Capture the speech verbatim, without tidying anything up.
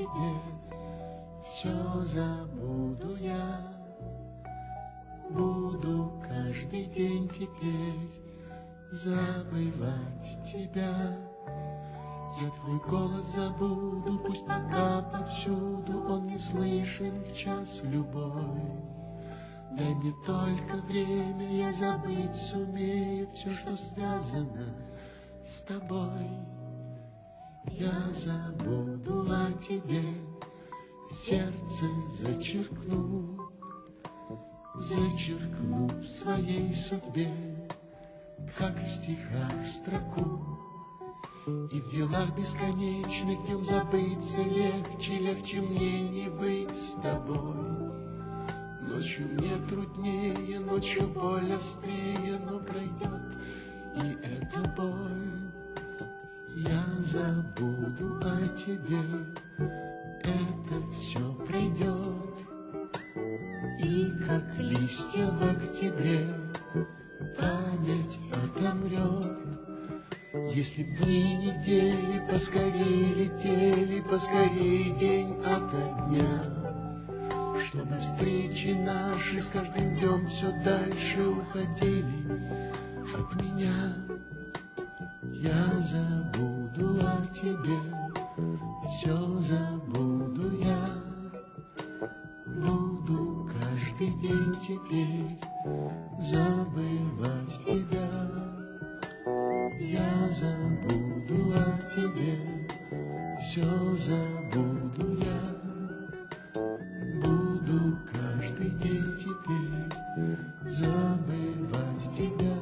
тебе, все забуду я. Буду каждый день теперь забывать тебя. Я твой голос забуду, пусть пока повсюду он не слышен в час любой. Дай мне только время, я забыть сумею все, что связано с тобой. Я забуду о тебе, в сердце зачеркну, зачеркну в своей судьбе, как в стихах строку. И в делах бесконечных днем забыться легче, легче мне не быть с тобой. Ночью мне труднее, ночью боль острее, но пройдет и эта боль. Я забуду о тебе, это все пройдет. И как листья в октябре память отомрет. Если б дни недели поскорей летели, поскорей день ото дня, чтобы встречи наши с каждым днем все дальше уходили от меня. Я забуду о тебе, все забуду я. Буду каждый день теперь забывать тебя. Я забуду о тебе, все забуду я. Буду каждый день теперь забывать тебя.